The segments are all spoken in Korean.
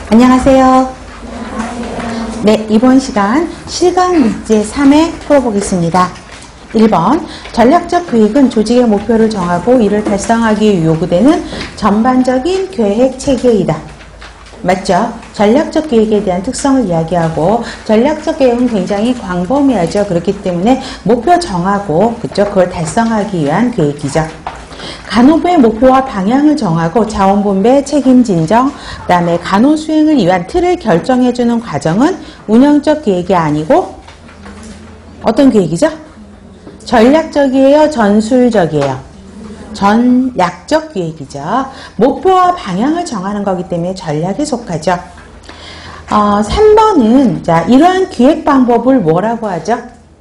안녕하세요. 네, 이번 시간 실강 문제 3회 풀어보겠습니다. 1번, 전략적 계획은 조직의 목표를 정하고 이를 달성하기 위해 요구되는 전반적인 계획 체계이다. 맞죠? 전략적 계획에 대한 특성을 이야기하고, 전략적 계획은 굉장히 광범위하죠. 그렇기 때문에 목표 정하고, 그쵸? 그걸 달성하기 위한 계획이죠. 간호부의 목표와 방향을 정하고 자원분배 책임 진정, 그 다음에 간호 수행을 위한 틀을 결정해주는 과정은 운영적 계획이 아니고 어떤 계획이죠? 전략적이에요? 전술적이에요? 전략적 계획이죠. 목표와 방향을 정하는 거기 때문에 전략에 속하죠. 3번은 자, 이러한 기획 방법을 뭐라고 하죠?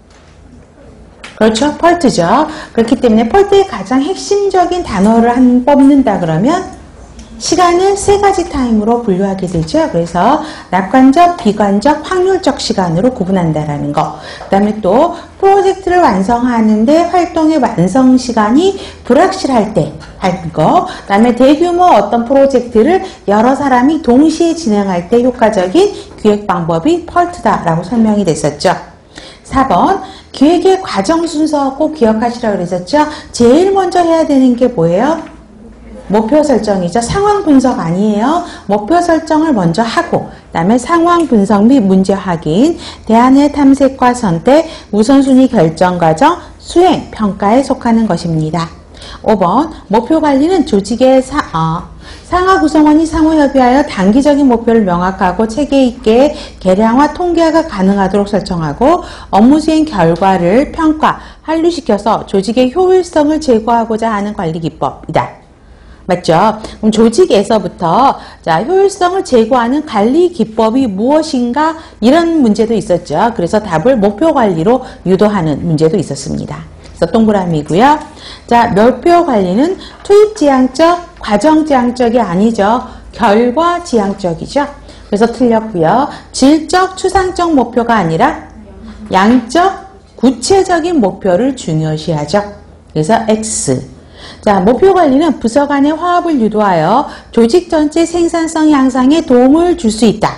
그렇죠. 펄트죠. 그렇기 때문에 펄트의 가장 핵심적인 단어를 뽑는다 그러면 시간을 세 가지 타임으로 분류하게 되죠. 그래서 낙관적, 비관적, 확률적 시간으로 구분한다라는 거. 그 다음에 또 프로젝트를 완성하는데 활동의 완성 시간이 불확실할 때 하는 거. 그 다음에 대규모 어떤 프로젝트를 여러 사람이 동시에 진행할 때 효과적인 기획 방법이 펄트다라고 설명이 됐었죠. 4번, 기획의 과정 순서 꼭 기억하시라고 그랬었죠. 제일 먼저 해야 되는 게 뭐예요? 목표 설정이죠. 상황 분석 아니에요. 목표 설정을 먼저 하고, 그 다음에 상황 분석 및 문제 확인, 대안의 탐색과 선택, 우선순위 결정 과정, 수행, 평가에 속하는 것입니다. 5번, 목표 관리는 조직의 상하 구성원이 상호 협의하여 단기적인 목표를 명확하고 체계 있게 계량화, 통계화가 가능하도록 설정하고 업무 수행 결과를 평가, 한류시켜서 조직의 효율성을 제고하고자 하는 관리 기법이다. 맞죠? 그럼 조직에서부터 자, 효율성을 제고하는 관리 기법이 무엇인가 이런 문제도 있었죠. 그래서 답을 목표 관리로 유도하는 문제도 있었습니다. 그래서 동그라미고요. 자, 목표 관리는 투입 지향적, 과정 지향적이 아니죠. 결과 지향적이죠. 그래서 틀렸고요. 질적, 추상적 목표가 아니라 양적, 구체적인 목표를 중요시하죠. 그래서 X. 자, 목표 관리는 부서 간의 화합을 유도하여 조직 전체 생산성 향상에 도움을 줄 수 있다.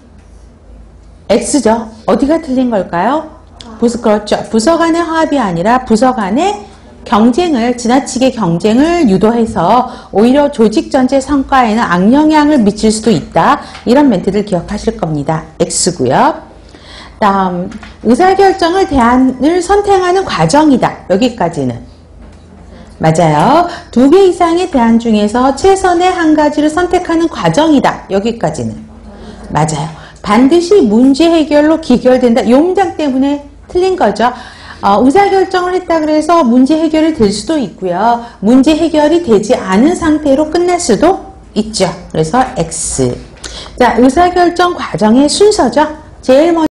X죠. 어디가 틀린 걸까요? 그렇죠. 부서 간의 화합이 아니라 부서 간의 경쟁을, 지나치게 경쟁을 유도해서 오히려 조직 전체 성과에는 악영향을 미칠 수도 있다. 이런 멘트를 기억하실 겁니다. X고요. 다음, 의사결정을 대안을 선택하는 과정이다. 여기까지는. 맞아요. 2개 이상의 대안 중에서 최선의 한 가지를 선택하는 과정이다. 여기까지는. 맞아요. 반드시 문제 해결로 기결된다. 이 문장 때문에 틀린 거죠. 의사결정을 했다 그래서 문제 해결이 될 수도 있고요. 문제 해결이 되지 않은 상태로 끝날 수도 있죠. 그래서 X. 자, 의사결정 과정의 순서죠. 제일 먼저